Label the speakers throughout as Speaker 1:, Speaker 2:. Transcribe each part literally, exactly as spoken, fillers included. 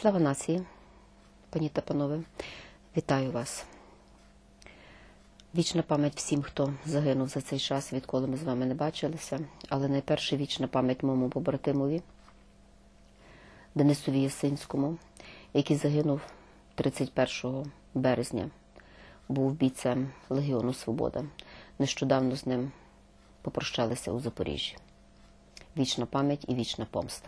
Speaker 1: Слава нації, пані та панове, вітаю вас. Вічна пам'ять всім, хто загинув за цей час, відколи ми з вами не бачилися, але найперше вічна пам'ять моєму побратимові, Денисові Ясинському, який загинув тридцять першого березня, був бійцем Легіону Свобода. Нещодавно з ним попрощалися у Запоріжжі. Вічна пам'ять і вічна помста.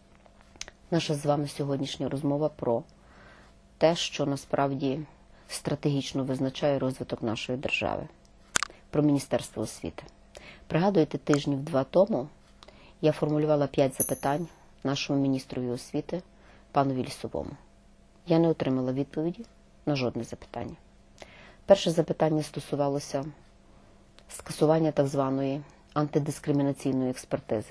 Speaker 1: Наша з вами сьогоднішня розмова про те, що насправді стратегічно визначає розвиток нашої держави. Про Міністерство освіти. Пригадуєте, тижнів два тому я формулювала п'ять запитань нашому міністрові освіти, панові Лісовому. Я не отримала відповіді на жодне запитання. Перше запитання стосувалося скасування так званої антидискримінаційної експертизи,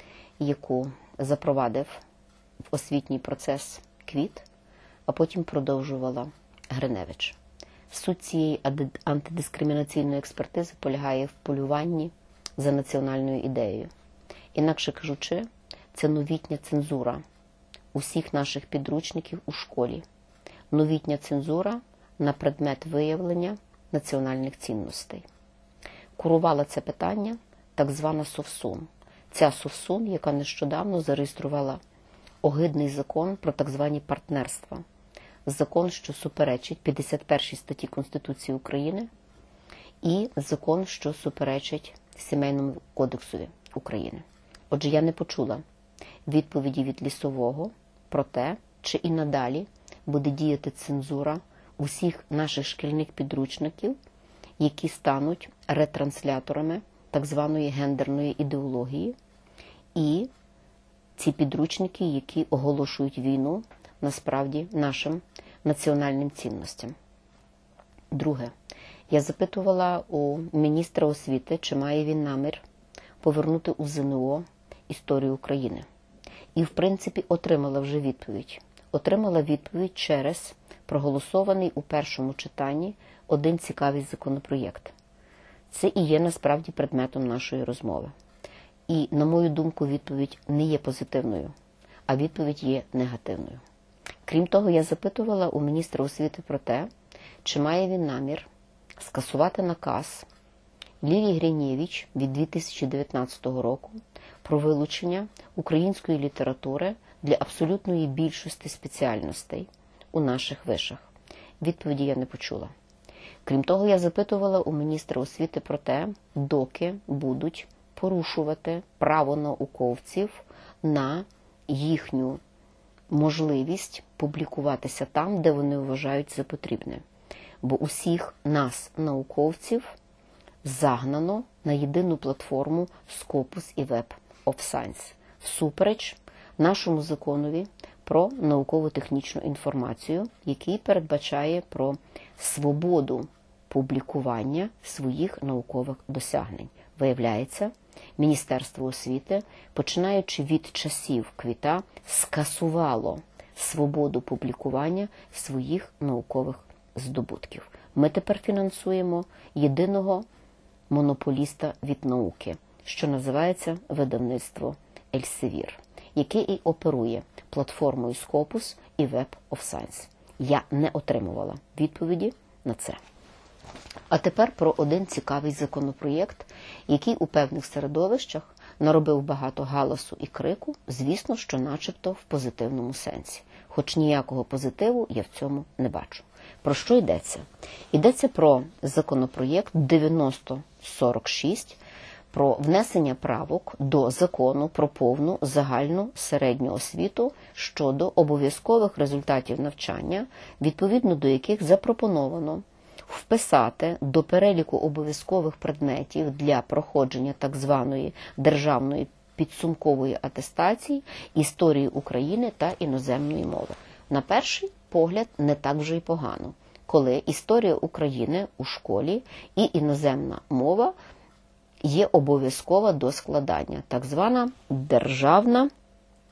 Speaker 1: яку запровадив в освітній процес КВІТ, а потім продовжувала Гриневич. Суть цієї антидискримінаційної експертизи полягає в полюванні за національною ідеєю. Інакше кажучи, це новітня цензура усіх наших підручників у школі. Новітня цензура на предмет виявлення національних цінностей. Курувала це питання так звана Совсун. Ця Совсун, яка нещодавно зареєструвала огидний закон про так звані партнерства. Закон, що суперечить п'ятдесят першій статті Конституції України і закон, що суперечить Сімейному кодексу України. Отже, я не почула відповіді від Лісового про те, чи і надалі буде діяти цензура усіх наших шкільних підручників, які стануть ретрансляторами так званої гендерної ідеології, і ці підручники, які оголошують війну, насправді, нашим національним цінностям. Друге. Я запитувала у міністра освіти, чи має він намір повернути у ЗНО історію України. І, в принципі, отримала вже відповідь. Отримала відповідь через проголосований у першому читанні один цікавий законопроєкт. Це і є, насправді, предметом нашої розмови. І, на мою думку, відповідь не є позитивною, а відповідь є негативною. Крім того, я запитувала у міністра освіти про те, чи має він намір скасувати наказ Лілії Гриневич від дві тисячі дев'ятнадцятого року про вилучення української літератури для абсолютної більшості спеціальностей у наших вишах. Відповіді я не почула. Крім того, я запитувала у міністра освіти про те, доки будуть порушувати право науковців на їхню можливість публікуватися там, де вони вважають за потрібне. Бо усіх нас, науковців, загнано на єдину платформу Scopus і Web of Science, всупереч нашому законові про науково-технічну інформацію, який передбачає про свободу публікування своїх наукових досягнень. Виявляється, Міністерство освіти, починаючи від часів КВІТа, скасувало свободу публікування своїх наукових здобутків. Ми тепер фінансуємо єдиного монополіста від науки, що називається видавництво Ельсевір, яке і оперує платформою Scopus і Web of Science. Я не отримувала відповіді на це. А тепер про один цікавий законопроєкт, який у певних середовищах наробив багато галасу і крику, звісно, що начебто в позитивному сенсі. Хоч ніякого позитиву я в цьому не бачу. Про що йдеться? Йдеться про законопроєкт дев'яносто сорок шість, про внесення правок до закону про повну загальну середню освіту щодо обов'язкових результатів навчання, відповідно до яких запропоновано вписати до переліку обов'язкових предметів для проходження так званої державної підсумкової атестації історії України та іноземної мови. На перший погляд, не так вже й погано, коли історія України у школі і іноземна мова є обов'язкова до складання, так звана державна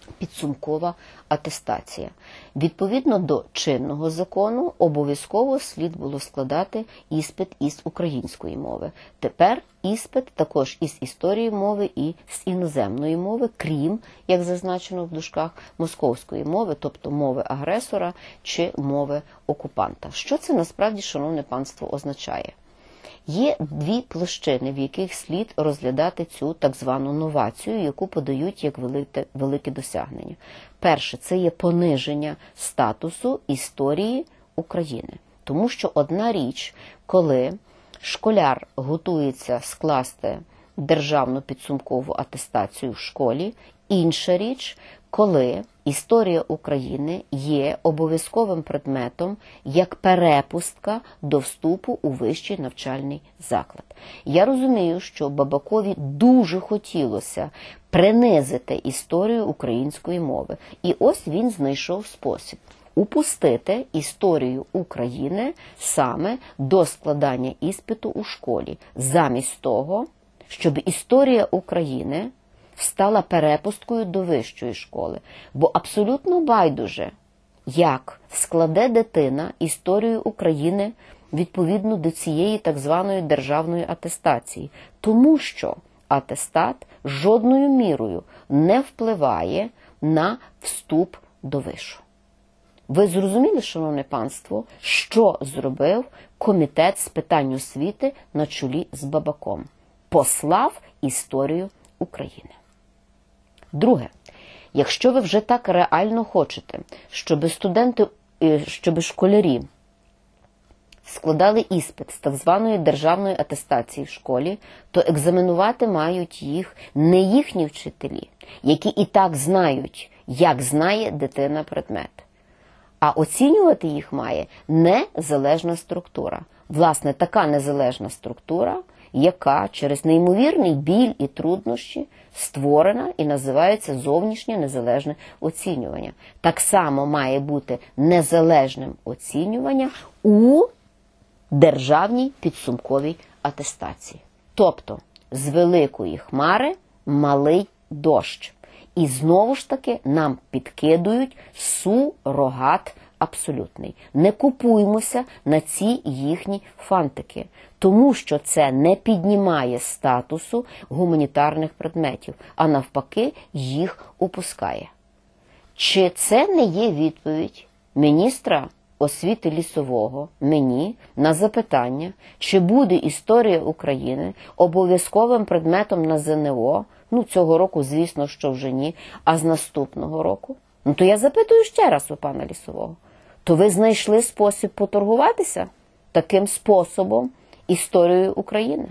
Speaker 1: підсумкова атестація. Відповідно до чинного закону, обов'язково слід було складати іспит із української мови. Тепер іспит також із історії мови і з іноземної мови, крім, як зазначено в дужках, московської мови, тобто мови агресора чи мови окупанта. Що це насправді, шановне панство, означає? Є дві площини, в яких слід розглядати цю так звану новацію, яку подають як велике, велике досягнення. Перше – це є пониження статусу історії України. Тому що одна річ, коли школяр готується скласти державну підсумкову атестацію в школі, інша річ, коли історія України є обов'язковим предметом як перепустка до вступу у вищий навчальний заклад. Я розумію, що Бабакові дуже хотілося принизити історію української мови. І ось він знайшов спосіб упустити історію України саме до складання іспиту у школі, замість того, щоб історія України стала перепусткою до вищої школи. Бо абсолютно байдуже, як складе дитина історію України відповідно до цієї так званої державної атестації. Тому що атестат жодною мірою не впливає на вступ до вишу. Ви зрозуміли, шановне панство, що зробив комітет з питань освіти на чолі з Бабаком? Послав історію України. Друге, якщо ви вже так реально хочете, щоб студенти, щоб школярі складали іспит з так званої державної атестації в школі, то екзаменувати мають їх не їхні вчителі, які і так знають, як знає дитина предмет. А оцінювати їх має незалежна структура. Власне, така незалежна структура, яка через неймовірний біль і труднощі створена і називається зовнішнє незалежне оцінювання. Так само має бути незалежним оцінювання у державній підсумковій атестації. Тобто, з великої хмари малий дощ. І знову ж таки нам підкидують сурогат абсолютний. Не купуймося на ці їхні фантики, тому що це не піднімає статусу гуманітарних предметів, а навпаки їх опускає. Чи це не є відповідь міністра освіти Лісового мені на запитання, чи буде історія України обов'язковим предметом на ЗНО, ну цього року, звісно, що вже ні, а з наступного року? Ну то я запитую ще раз у пана Лісового. То ви знайшли спосіб поторгуватися таким способом історією України?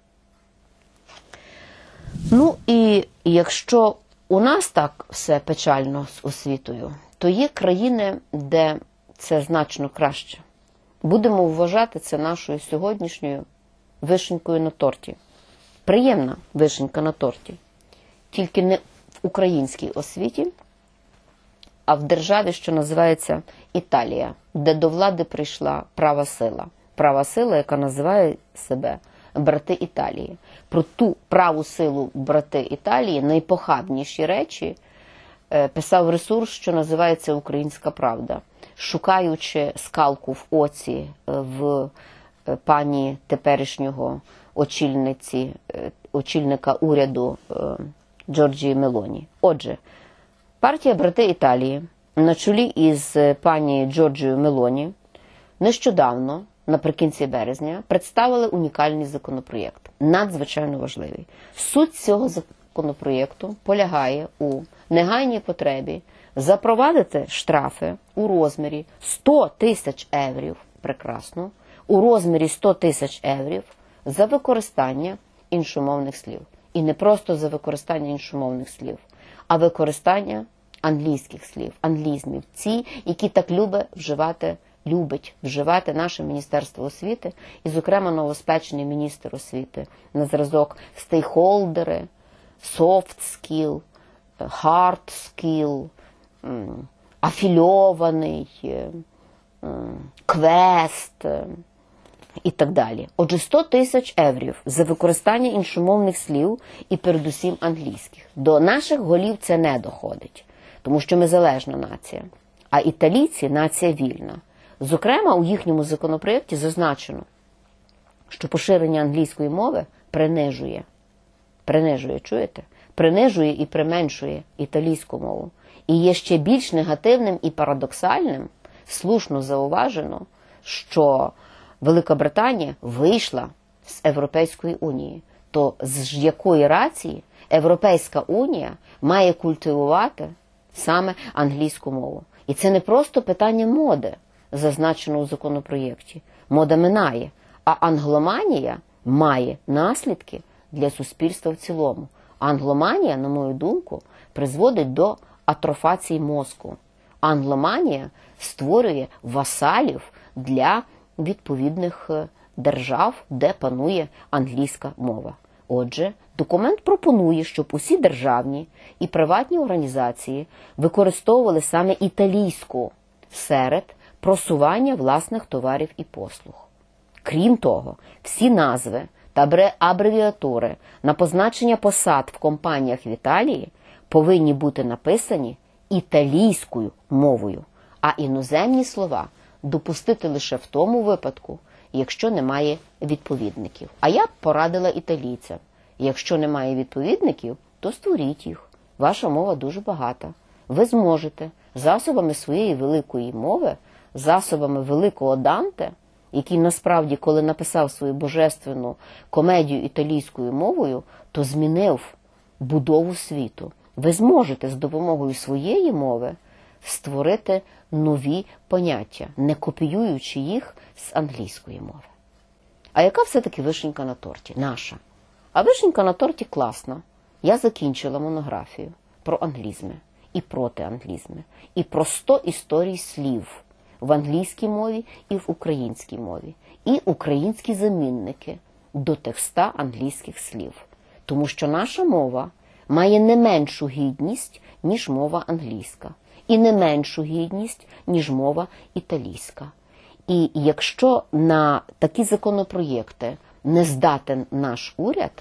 Speaker 1: Ну і якщо у нас так все печально з освітою, то є країни, де це значно краще. Будемо вважати це нашою сьогоднішньою вишенькою на торті. Приємна вишенька на торті. Тільки не в українській освіті, а в державі, що називається Італія, де до влади прийшла права сила. Права сила, яка називає себе брати Італії. Про ту праву силу брати Італії найпохабніші речі писав ресурс, що називається «Українська правда», шукаючи скалку в оці в пані теперішнього очільниці, очільника уряду Джорджії Мелоні. Отже, партія «Брати Італії» на чолі із пані Джорджією Мелоні нещодавно, наприкінці березня, представили унікальний законопроєкт, надзвичайно важливий. Суть цього законопроєкту полягає у негайній потребі запровадити штрафи у розмірі сто тисяч євро, прекрасно, у розмірі сто тисяч євро за використання іншомовних слів. І не просто за використання іншомовних слів, а використання англійських слів, англізмів. Ці, які так любить вживати, любить вживати наше Міністерство освіти, і, зокрема, новоспечений міністр освіти на зразок стейкхолдери, soft skill, hard skill, афільований, квест і так далі. Отже, сто тисяч євро за використання іншомовних слів і передусім англійських. До наших голів це не доходить. тому що ми залежна нація. А італійці – нація вільна. Зокрема, у їхньому законопроєкті зазначено, що поширення англійської мови принижує, принижує, чуєте? Принижує і применшує італійську мову. І є ще більш негативним і парадоксальним, слушно зауважено, що Велика Британія вийшла з Європейської Унії. То з якої рації Європейська Унія має культивувати саме англійську мову? І це не просто питання моди, зазначено у законопроєкті. Мода минає, а англоманія має наслідки для суспільства в цілому. Англоманія, на мою думку, призводить до атрофації мозку. Англоманія створює васалів для відповідних держав, де панує англійська мова. Отже, документ пропонує, щоб усі державні і приватні організації використовували саме італійську серед просування власних товарів і послуг. Крім того, всі назви та абревіатури на позначення посад в компаніях в Італії повинні бути написані італійською мовою, а іноземні слова допустити лише в тому випадку, якщо немає відповідників. А я б порадила італійцям. Якщо немає відповідників, то створіть їх. Ваша мова дуже багата. Ви зможете засобами своєї великої мови, засобами великого Данте, який насправді, коли написав свою божественну комедію італійською мовою, то змінив будову світу. Ви зможете з допомогою своєї мови створити нові поняття, не копіюючи їх з англійської мови. А яка все-таки вишенька на торті? Наша. А вишенька на торті класна. Я закінчила монографію про англізми і проти англізми, і про сто історій слів в англійській мові і в українській мові, і українські замінники до тих ста англійських слів. Тому що наша мова має не меншу гідність, ніж мова англійська, і не меншу гідність, ніж мова італійська. І якщо на такі законопроєкти не здатен наш уряд,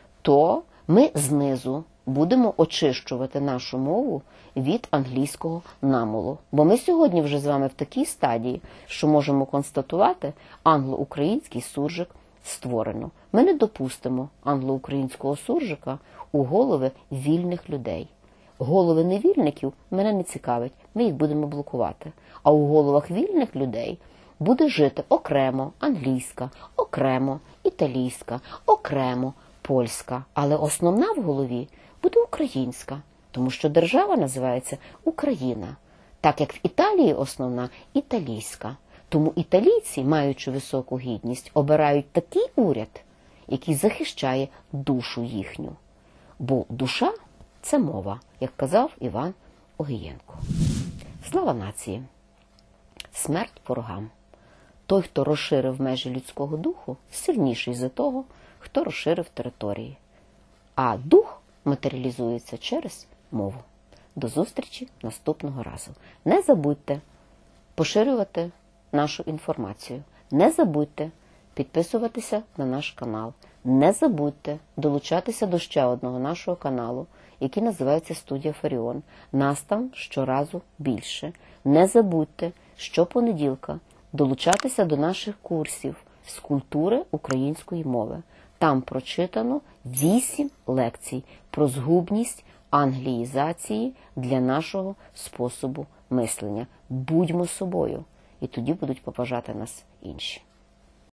Speaker 1: то ми знизу будемо очищувати нашу мову від англійського намолу. Бо ми сьогодні вже з вами в такій стадії, що можемо констатувати, англо-український суржик створено. Ми не допустимо англо-українського суржика у голови вільних людей. Голови невільників мене не цікавить, ми їх будемо блокувати. А у головах вільних людей буде жити окремо англійська, окремо італійська, окремо польська. Але основна в голові буде українська, тому що держава називається Україна. Так як в Італії основна італійська. Тому італійці, маючи високу гідність, обирають такий уряд, який захищає душу їхню. Бо душа – це мова, як казав Іван Огієнко. Слава нації! Смерть ворогам! Той, хто розширив межі людського духу, сильніший за того, хто розширив території. А дух матеріалізується через мову. До зустрічі наступного разу. Не забудьте поширювати нашу інформацію. Не забудьте підписуватися на наш канал. Не забудьте долучатися до ще одного нашого каналу, який називається «Студія Фаріон». Нас там щоразу більше. Не забудьте щопонеділка долучатися до наших курсів з культури української мови. Там прочитано вісім лекцій про згубність англіїзації для нашого способу мислення. Будьмо собою, і тоді будуть поважати нас інші.